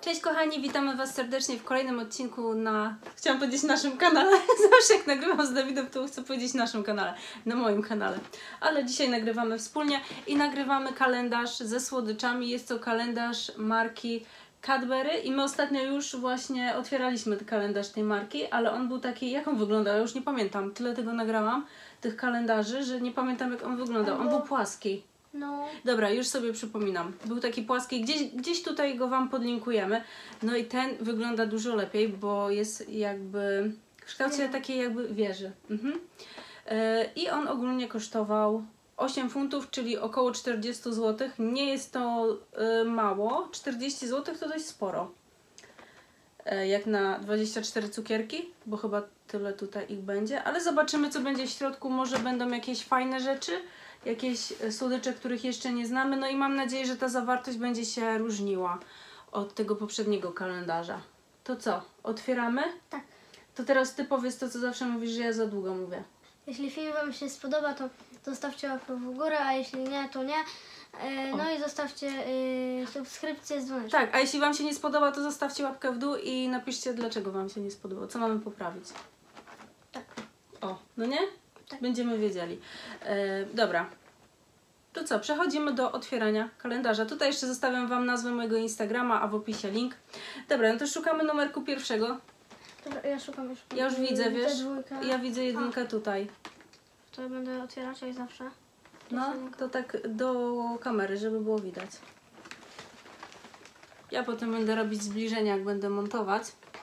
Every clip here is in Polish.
Cześć kochani, witamy Was serdecznie w kolejnym odcinku na... Chciałam powiedzieć naszym kanale. Zawsze jak nagrywam z Dawidem, to chcę powiedzieć naszym kanale, na moim kanale. Ale dzisiaj nagrywamy wspólnie i nagrywamy kalendarz ze słodyczami. Jest to kalendarz marki Cadbury i my ostatnio już właśnie otwieraliśmy ten kalendarz tej marki, ale on był taki, jak on wyglądał? Ja już nie pamiętam. Tyle tego nagrałam, tych kalendarzy, że nie pamiętam jak on wyglądał. On był płaski. No. Dobra, już sobie przypominam. Był taki płaski, gdzieś tutaj go Wam podlinkujemy. No i ten wygląda dużo lepiej, bo jest jakby w kształcie takiej jakby wieży. I on ogólnie kosztował 8 funtów, czyli około 40 zł. Nie jest to mało. 40 zł to dość sporo. Jak na 24 cukierki, bo chyba tyle tutaj ich będzie. Ale zobaczymy, co będzie w środku. Może będą jakieś fajne rzeczy, jakieś słodycze, których jeszcze nie znamy. No i mam nadzieję, że ta zawartość będzie się różniła od tego poprzedniego kalendarza. To co? Otwieramy? Tak. To teraz Ty powiedz to, co zawsze mówisz, że ja za długo mówię. Jeśli film Wam się spodoba, to zostawcie łapkę w górę, a jeśli nie, to nie. No i zostawcie subskrypcję z dzwoneczkiem. Tak, a jeśli Wam się nie spodoba, to zostawcie łapkę w dół i napiszcie, dlaczego Wam się nie spodoba. Co mamy poprawić? Tak. O, no nie? Tak. Będziemy wiedzieli. Dobra. To co? Przechodzimy do otwierania kalendarza. Tutaj jeszcze zostawiam Wam nazwę mojego Instagrama, a w opisie link. Dobra, no to szukamy numerku pierwszego. Dobra, ja szukam już. Ja już widzę, wiesz? Dwójkę. Ja widzę jedynkę tutaj. To ja będę otwierać jak zawsze. No, to tak do kamery, żeby było widać. Ja potem będę robić zbliżenia, jak będę montować.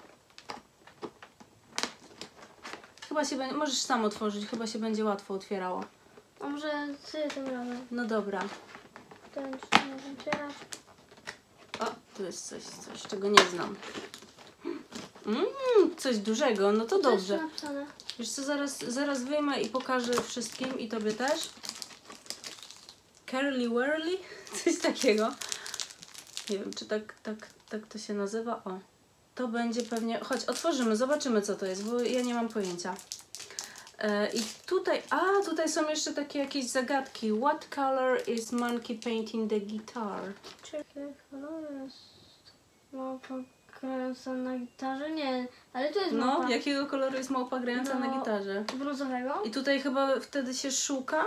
Chyba się będzie... Możesz sam otworzyć, chyba się będzie łatwo otwierało. A może Ty tym razem? No dobra. To nie otwierać. O, tu jest coś, czego nie znam. Coś dużego, no to dobrze. jest napisane? Wiesz co, zaraz wyjmę i pokażę wszystkim i Tobie też. Curly Whirly? Coś takiego. Nie wiem, czy tak to się nazywa. O, to będzie pewnie... Chodź, otworzymy, zobaczymy co to jest, bo ja nie mam pojęcia. I tutaj... tutaj są jeszcze takie jakieś zagadki. What color is monkey painting the guitar? Czy kolor jest małpa grająca na gitarze? Nie, ale tu jest małpa. No, jakiego koloru jest małpa grająca na gitarze? Brązowego? I tutaj chyba wtedy się szuka.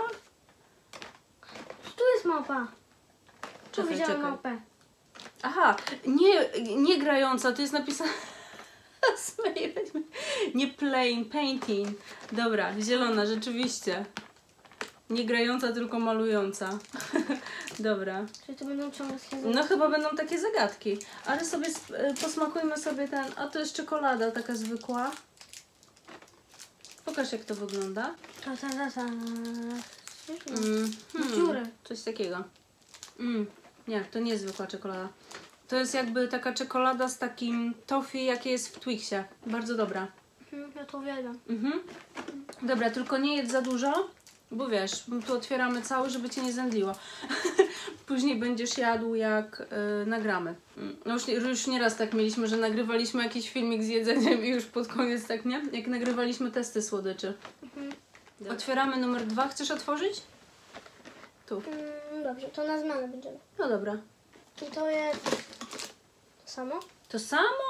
Tu jest małpa. Tu widziałam małpę. Aha, nie grająca, tu jest napisane... Nie playing, painting. Dobra, zielona, rzeczywiście. Nie grająca, tylko malująca. Dobra. Czyli to będą ciągle No chyba będą takie zagadki. Ale sobie posmakujmy sobie ten... A to jest czekolada taka zwykła. Pokaż jak to wygląda. Dziury. Coś takiego. Nie, to nie jest zwykła czekolada. To jest jakby taka czekolada z takim toffee, jakie jest w Twixie. Bardzo dobra. Ja to uwielbiam. Dobra, tylko nie jedz za dużo, bo wiesz, tu otwieramy cały, żeby Cię nie zemdliło. Później będziesz jadł jak nagramy. No już nieraz tak mieliśmy, że nagrywaliśmy jakiś filmik z jedzeniem i już pod koniec tak, nie? Jak nagrywaliśmy testy słodyczy. Otwieramy numer 2. Chcesz otworzyć? Tu. Dobrze, to na zmianę będziemy. No dobra. I to jest to samo? To samo?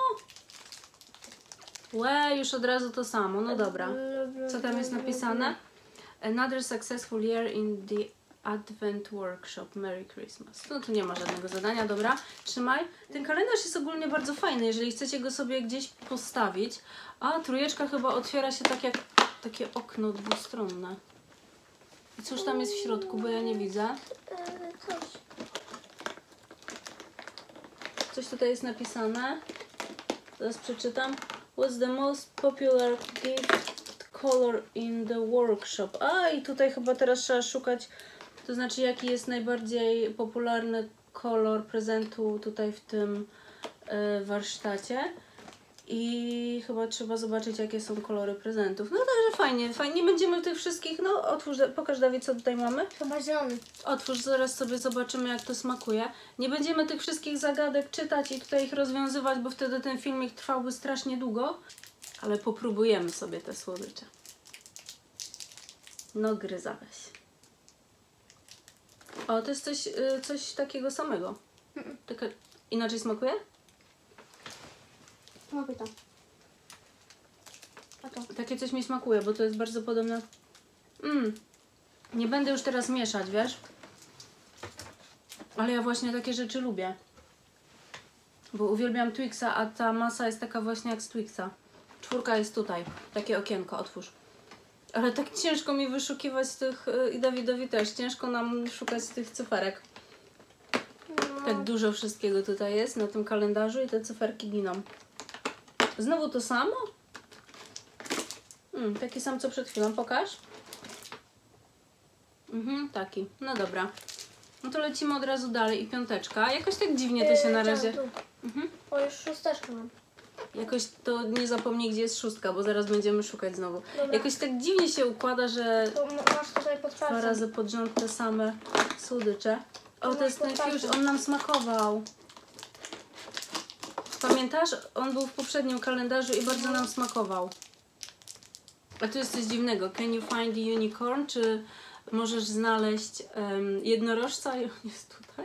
Łe, już od razu to samo. No dobra. Co tam jest napisane? Another successful year in the Advent Workshop. Merry Christmas. No tu nie ma żadnego zadania, dobra. Trzymaj. Ten kalendarz jest ogólnie bardzo fajny, jeżeli chcecie go sobie gdzieś postawić. A trójeczka chyba otwiera się tak jak takie okno dwustronne. I cóż tam jest w środku, bo ja nie widzę. Coś tutaj jest napisane. Teraz przeczytam. What's the most popular gift color in the workshop? I tutaj chyba teraz trzeba szukać, to znaczy jaki jest najbardziej popularny kolor prezentu tutaj w tym warsztacie. I chyba trzeba zobaczyć, jakie są kolory prezentów. No także fajnie, fajnie. Będziemy tych wszystkich, no otwórz, pokaż Dawid, co tutaj mamy. Chyba zielony. Otwórz, zaraz sobie zobaczymy, jak to smakuje. Nie będziemy tych wszystkich zagadek czytać i tutaj ich rozwiązywać, bo wtedy ten filmik trwałby strasznie długo. Ale popróbujemy sobie te słodycze. No gryza weź. O, to jest coś takiego samego. Inaczej smakuje? Smakuj to. A to. Takie coś mi smakuje, bo to jest bardzo podobne. Nie będę już teraz mieszać, wiesz? Ale ja właśnie takie rzeczy lubię. Bo uwielbiam Twixa, a ta masa jest taka właśnie jak z Twixa. 4 jest tutaj. Takie okienko, otwórz. Ale tak ciężko mi wyszukiwać tych, i Dawidowi też, ciężko nam szukać tych cyferek. No. Tak dużo wszystkiego tutaj jest na tym kalendarzu i te cyferki giną. Znowu to samo? Taki sam co przed chwilą, pokaż. Taki, no dobra. No to lecimy od razu dalej i 5. Jakoś tak dziwnie to się na razie... Tu. O, już 6 mam. Jakoś to nie zapomnij, gdzie jest 6, bo zaraz będziemy szukać znowu. Dobra. Jakoś tak dziwnie się układa, że To masz tutaj pod 2 palcem. razy pod rząd te same słodycze. O, to jest ten pod palcem. Fuchs, on nam smakował. Pamiętasz? On był w poprzednim kalendarzu i bardzo nam smakował. A tu jest coś dziwnego. Can you find the unicorn? Czy możesz znaleźć jednorożca? I on jest tutaj.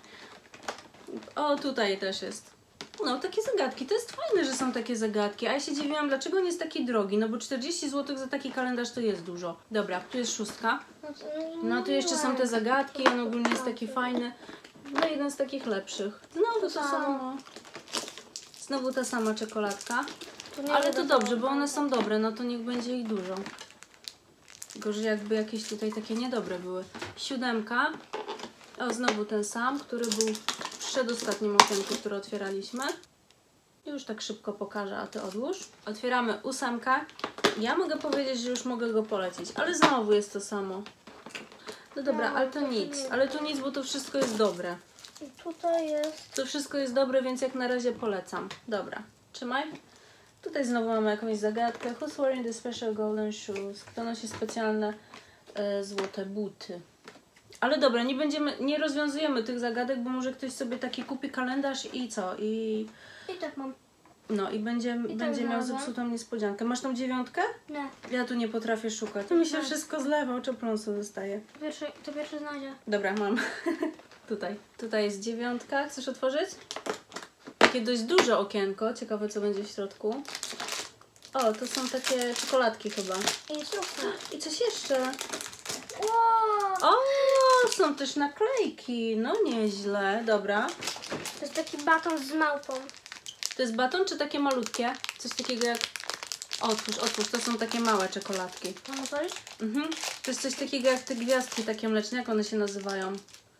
O, tutaj też jest. No, takie zagadki. To jest fajne, że są takie zagadki. A ja się dziwiłam, dlaczego on jest taki drogi. No bo 40 zł za taki kalendarz to jest dużo. Dobra, tu jest 6. No, tu jeszcze są te zagadki. On ogólnie jest taki fajny. No, jeden z takich lepszych. Znowu to samo. Znowu ta sama czekoladka. Ale to dobrze, bo one są dobre. No to niech będzie ich dużo. Tylko, że jakby jakieś tutaj takie niedobre były. 7. O, znowu ten sam, który był w przedostatnim okienku, które otwieraliśmy. Już tak szybko pokażę, a ty odłóż. Otwieramy 8. Ja mogę powiedzieć, że już mogę go polecić, ale znowu jest to samo. No dobra, ale to nic. Ale to nic, bo to wszystko jest dobre. I tutaj jest. To wszystko jest dobre, więc jak na razie polecam. Dobra, trzymaj. Tutaj znowu mamy jakąś zagadkę. Who's wearing the special golden shoes? Kto nosi specjalne złote buty? Ale dobra, nie rozwiązujemy tych zagadek, bo może ktoś sobie taki kupi kalendarz i co? I tak mam. No i będzie miał znalazłam. zepsutą niespodziankę. Masz tą 9? Nie. Ja tu nie potrafię szukać. Tu mi się wszystko zlewa, oczopląsu zostaje. To pierwszy znajdzie. Dobra, mam. Tutaj jest 9. Chcesz otworzyć? Takie dość duże okienko. Ciekawe, co będzie w środku. O, to są takie czekoladki chyba. I instrukcja. I coś jeszcze. Wow! O, są też naklejki. No nieźle. Dobra. To jest taki baton z małpą. To jest baton czy takie malutkie? Coś takiego jak... Otwórz. To są takie małe czekoladki. Mam otworzyć? To jest coś takiego jak te gwiazdki takie mleczne. Jak one się nazywają?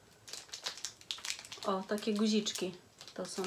O, takie guziczki. To są.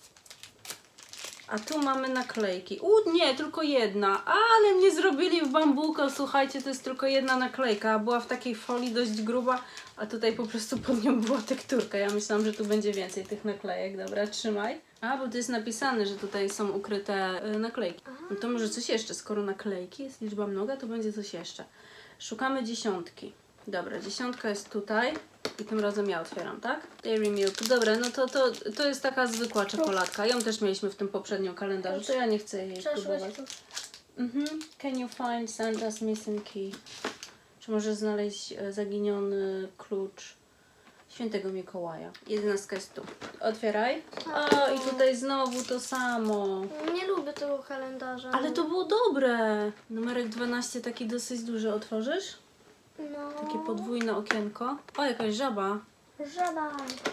A tu mamy naklejki. Nie, tylko jedna. Ale mnie zrobili w bambuko. Słuchajcie, to jest tylko jedna naklejka. A była w takiej folii dość gruba, a tutaj po prostu pod nią była tekturka. Ja myślałam, że tu będzie więcej tych naklejek. Dobra, trzymaj. A, bo tu jest napisane, że tutaj są ukryte naklejki. No to może coś jeszcze. Skoro naklejki jest liczba mnoga, to będzie coś jeszcze. Szukamy 10. Dobra, 10 jest tutaj. I tym razem ja otwieram, tak? Dairy Milk. Dobra, no to jest taka zwykła czekoladka. Ją też mieliśmy w tym poprzednim kalendarzu, to ja nie chcę jej próbować. Can you find Santa's missing key? Czy możesz znaleźć zaginiony klucz Świętego Mikołaja? 11 jest tu. Otwieraj. O, i tutaj znowu to samo. Nie lubię tego kalendarza. Ale to było dobre. Numerek 12 taki dosyć duży. Otworzysz? No. Takie podwójne okienko. O, jakaś żaba. Żaba.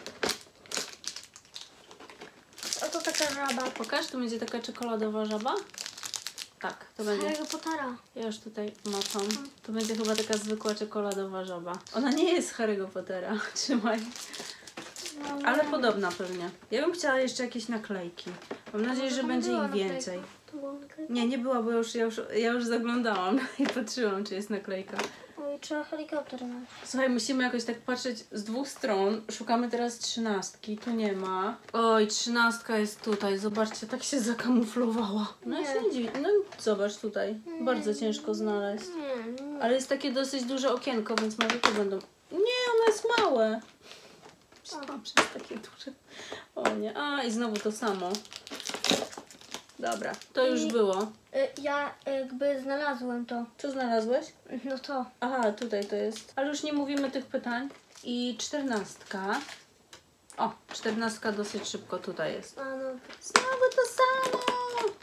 Oto taka żaba. Pokaż, to będzie taka czekoladowa żaba. Tak, to będzie. Harry'ego Pottera. Ja już tutaj macam. To będzie chyba taka zwykła czekoladowa żaba. Ona nie jest z Harry'ego Pottera. Trzymaj. No, Ale podobna pewnie. Ja bym chciała jeszcze jakieś naklejki. Mam nadzieję, że będzie ich więcej. To była naklejka. Nie była, bo ja już zaglądałam i patrzyłam, czy jest naklejka. Oj, trzeba helikopter mieć. Słuchaj, musimy jakoś tak patrzeć z 2 stron. Szukamy teraz 13. Tu nie ma. Oj, 13 jest tutaj. Zobaczcie, tak się zakamuflowała. No ja się nie dziwię. No zobacz tutaj. Bardzo ciężko znaleźć. Nie. Ale jest takie dosyć duże okienko, więc może to będą... Nie, ono jest małe. Myślałam, że jest takie duże. O nie. A, i znowu to samo. Dobra, to już było. Ja jakby znalazłem to. Co znalazłeś? No to. Aha, tutaj to jest. Ale już nie mówimy tych pytań. I 14. O, 14 dosyć szybko tutaj jest. A no. Znowu to samo!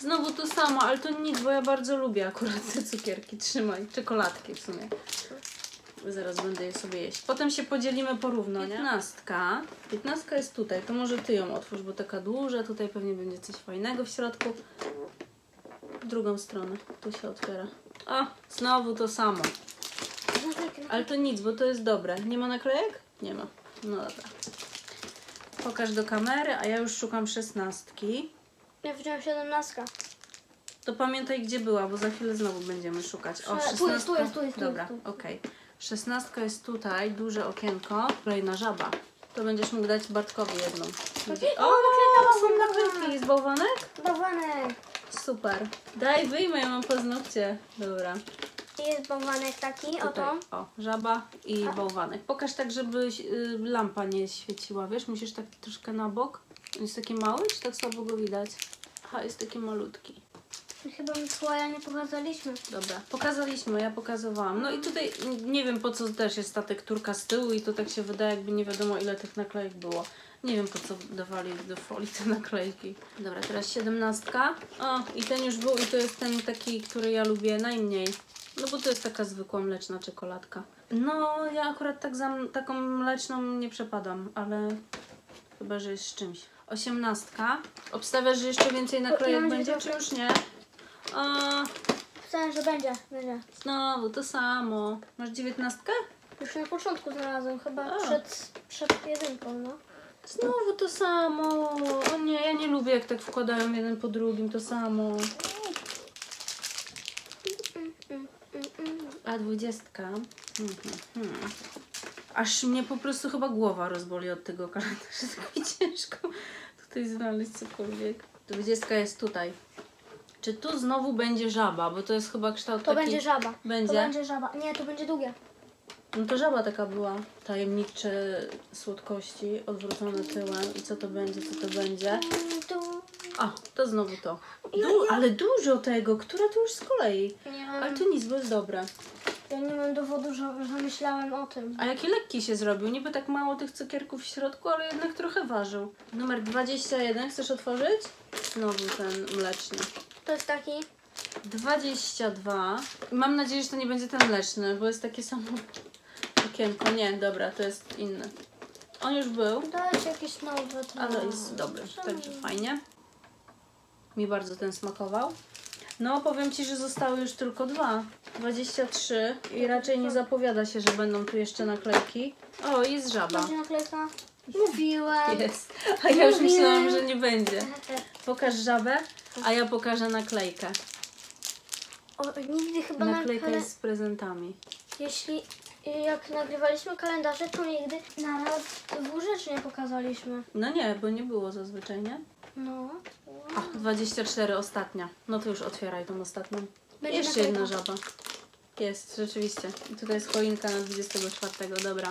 Znowu to samo, ale to nic, bo ja bardzo lubię akurat te cukierki. Trzymaj, czekoladki w sumie. Zaraz będę je sobie jeść. Potem się podzielimy porówno, nie? 15 jest tutaj, to może ty ją otwórz, bo taka duża, tutaj pewnie będzie coś fajnego w środku. W drugą stronę, tu się otwiera. A, znowu to samo. Ale to nic, bo to jest dobre. Nie ma naklejek? Nie ma. No dobra. Pokaż do kamery, a ja już szukam 16. Ja wziąłem 17. To pamiętaj, gdzie była, bo za chwilę znowu będziemy szukać. O, 16. Tu jest. Dobra, okej. 16 jest tutaj, duże okienko. Kolejna żaba. To będziesz mógł dać Bartkowi jedną. O, są naklejki. Jest bałwanek? Bałwanek. Super. Daj, wyjmę, ja mam paznokcie. Dobra. Jest bałwanek taki, Tutaj. oto. O, żaba i bałwanek. Pokaż tak, żeby lampa nie świeciła, wiesz? Musisz tak troszkę na bok. On jest taki mały, czy tak słabo go widać? Aha, jest taki malutki. Chyba Mikołaja nie pokazaliśmy. Dobra, pokazaliśmy, ja pokazywałam. No i tutaj nie wiem, po co też jest ta tekturka z tyłu i to tak się wydaje, jakby nie wiadomo ile tych naklejek było. Nie wiem, po co dawali do folii te naklejki. Dobra, teraz 17. O, i ten już był i to jest ten taki, który ja lubię najmniej. No bo to jest taka zwykła mleczna czekoladka. No, ja akurat tak za taką mleczną nie przepadam, ale chyba, że jest z czymś. 18. Obstawiasz, że jeszcze więcej naklejek będzie, czy już nie? Myślałem, że będzie. Znowu to samo. Masz 19? Już na początku znalazłem, chyba A. przed jedynką, no. Znowu to samo. O nie, ja nie lubię, jak tak wkładają jeden po drugim to samo. A 20. Aż mnie po prostu chyba głowa rozboli od tego kalendarza. Tak mi ciężko tutaj znaleźć cokolwiek. 20 jest tutaj. Czy tu znowu będzie żaba? Bo to jest chyba kształt To taki... będzie żaba. Będzie? To będzie żaba. Nie, to będzie długie. No to żaba taka była. Tajemnicze słodkości odwrócone tyłem. I co to będzie, co to będzie? A, to znowu to. Ale dużo tego. Która to już z kolei? Nie Ale mam, to nic, bo jest dobre. ja nie mam dowodu, że myślałem o tym. A jaki lekki się zrobił. Niby tak mało tych cukierków w środku, ale jednak trochę ważył. Numer 21. Chcesz otworzyć? Znowu ten mleczny. To jest taki. 22. Mam nadzieję, że to nie będzie ten mleczny, bo jest takie samo okienko. Nie, dobra, to jest inny. On już był, To jest jakiś nowy. ale jest dobry, także fajnie. Mi bardzo ten smakował. No, powiem Ci, że zostały już tylko 2. 23 i raczej nie zapowiada się, że będą tu jeszcze naklejki. O, jest żaba. Będzie naklejka. Mówiłem. Jest. A ja już myślałam, że nie będzie. Pokaż żabę, a ja pokażę naklejkę. O, nigdy chyba Naklejka jest z prezentami. Jeśli jak nagrywaliśmy kalendarze, to nigdy naraz 2 rzeczy nie pokazaliśmy. No nie, bo nie było zazwyczaj, nie? No. O, 24, ostatnia. No to już otwieraj tą ostatnią. Będzie Jeszcze naklejka. jedna żaba. Jest, rzeczywiście. I tutaj jest choinka na 24, dobra.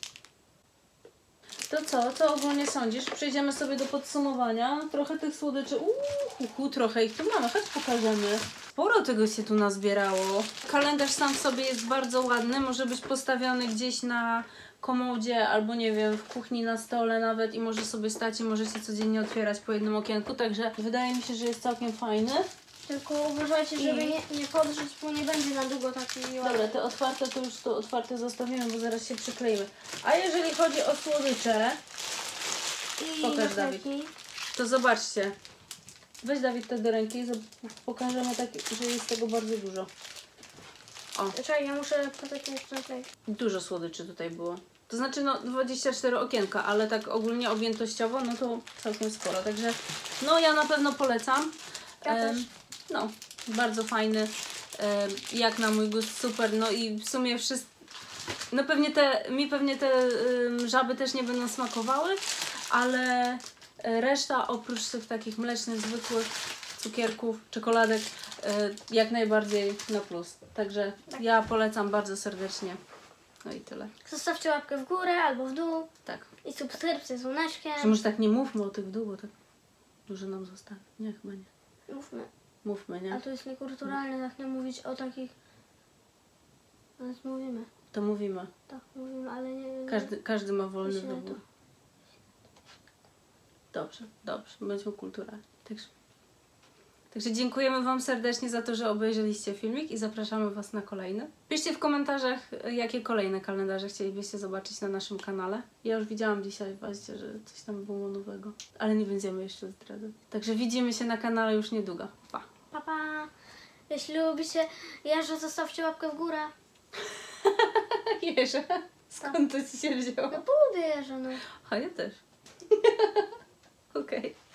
To co? Co ogólnie sądzisz? Przejdziemy sobie do podsumowania. Trochę tych słodyczy. Trochę ich tu mamy. Chodź pokażemy. Sporo tego się tu nazbierało. Kalendarz sam w sobie jest bardzo ładny. Może być postawiony gdzieś na komodzie albo nie wiem, w kuchni na stole nawet i może sobie stać i możecie codziennie otwierać po jednym okienku. Także wydaje mi się, że jest całkiem fajny. Tylko uważajcie, żeby nie podrzeć, bo nie będzie na długo taki Dobra, te otwarte to już to otwarte zostawimy, bo zaraz się przykleimy. A jeżeli chodzi o słodycze, I pokaż, Dawid. To zobaczcie. Weź, Dawid, te do ręki i pokażemy tak, że jest tego bardzo dużo. O, Czekaj, ja muszę podać jeszcze naklejkę. dużo słodyczy tutaj było. To znaczy, no 24 okienka, ale tak ogólnie objętościowo, no to całkiem sporo. Także, no ja na pewno polecam. Ja też. No, bardzo fajny. Jak na mój gust, super. No i w sumie wszystko. No pewnie te żaby też nie będą smakowały, ale reszta oprócz tych takich mlecznych, zwykłych cukierków, czekoladek jak najbardziej na plus. Także ja polecam bardzo serdecznie. No i tyle. Zostawcie łapkę w górę albo w dół Tak. i subskrypcję z dzwoneczkiem. Że może tak nie mówmy o tych w dół, bo tak dużo nam zostawi. Nie, chyba nie. Mówmy. Mówmy, nie? A to jest niekulturalne, tak nie mówić o takich... Więc mówimy. To mówimy. Tak, mówimy, ale nie... Każdy ma wolny Myślę, wybór. Dobrze, bądźmy kulturalni. Także Także dziękujemy Wam serdecznie za to, że obejrzeliście filmik i zapraszamy Was na kolejny. Piszcie w komentarzach, jakie kolejne kalendarze chcielibyście zobaczyć na naszym kanale. Ja już widziałam dzisiaj właśnie, że coś tam było nowego, ale nie będziemy jeszcze zdradzać. Także widzimy się na kanale już niedługo. Pa! Pa, pa. Jeśli lubicie jeża, zostawcie łapkę w górę. Jeże, skąd to Ci się wzięło? No bo lubię jeża, no. A ja też. Okej.